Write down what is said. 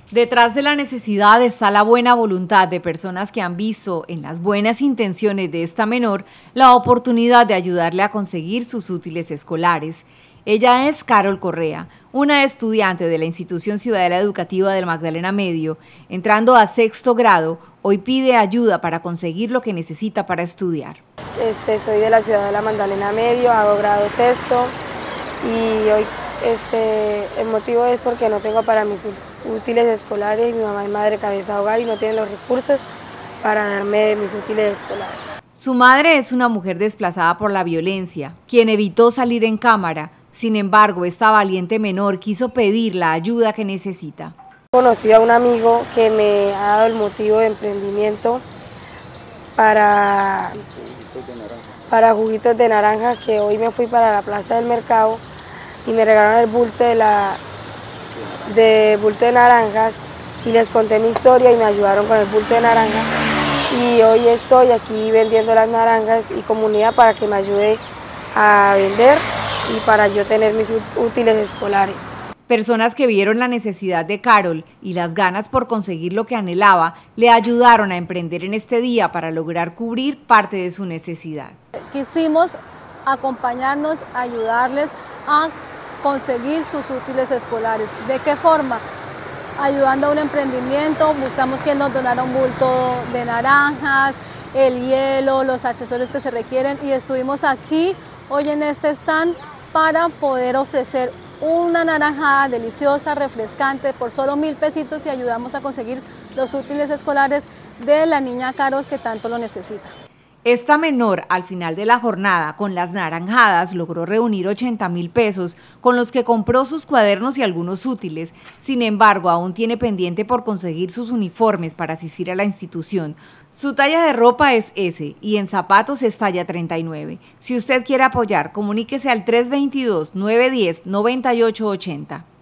Detrás de la necesidad está la buena voluntad de personas que han visto en las buenas intenciones de esta menor la oportunidad de ayudarle a conseguir sus útiles escolares. Ella es Carol Correa, una estudiante de la Institución Ciudadela Educativa del Magdalena Medio. Entrando a 6º grado, hoy pide ayuda para conseguir lo que necesita para estudiar. Soy de la Ciudadela Magdalena Medio, hago grado 6º y hoy el motivo es porque no tengo para mis útiles escolares. Mi mamá es madre cabeza de hogar y no tiene los recursos para darme mis útiles escolares. Su madre es una mujer desplazada por la violencia, quien evitó salir en cámara. Sin embargo, esta valiente menor quiso pedir la ayuda que necesita. Conocí a un amigo que me ha dado el motivo de emprendimiento para juguitos de naranja, que hoy me fui para la plaza del mercado y me regalaron el bulto de naranjas y les conté mi historia y me ayudaron con el bulto de naranja. Y hoy estoy aquí vendiendo las naranjas y comunidad para que me ayude a vender y para yo tener mis útiles escolares. Personas que vieron la necesidad de Carol y las ganas por conseguir lo que anhelaba, le ayudaron a emprender en este día para lograr cubrir parte de su necesidad. Quisimos acompañarnos, ayudarles a conseguir sus útiles escolares. ¿De qué forma? Ayudando a un emprendimiento, buscamos quien nos donara un bulto de naranjas, el hielo, los accesorios que se requieren, y estuvimos aquí hoy en este stand para poder ofrecer una naranjada deliciosa, refrescante, por solo 1.000 pesitos, y ayudamos a conseguir los útiles escolares de la niña Carol, que tanto lo necesita. Esta menor, al final de la jornada, con las naranjadas, logró reunir 80.000 pesos, con los que compró sus cuadernos y algunos útiles. Sin embargo, aún tiene pendiente por conseguir sus uniformes para asistir a la institución. Su talla de ropa es S y en zapatos es talla 39. Si usted quiere apoyar, comuníquese al 322-910-9880.